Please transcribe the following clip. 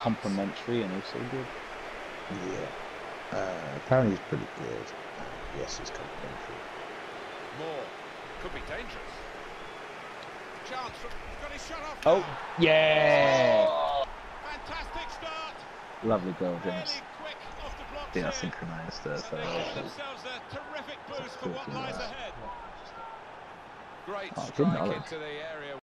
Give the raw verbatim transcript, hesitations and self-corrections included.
complimentary and also good. Yeah. Uh, apparently he's pretty good. Yes, he's complimentary. More. Could be dangerous. Chance from... Got his shot off Oh, now. yeah! Oh, fantastic start. Lovely goal, James. Really quick off the blocks I think I here. synchronised there, so And they give also themselves a terrific boost for what fourteen lies yards. ahead. Great Oh, good strike knowledge. into the area.